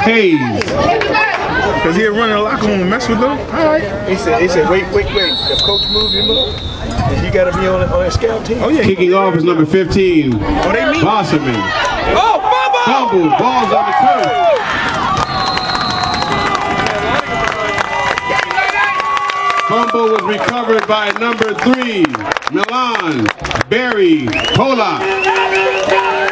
Hayes. Because he'll run in the locker room and mess with them. All right. He said, wait. If coach move, you move. You got to be on a scout team. Oh, yeah. Kicking off is number 15, Bosserman. Oh, Fumble, ball's on the turf. Fumble was recovered by number 3, Milan Barry Polak.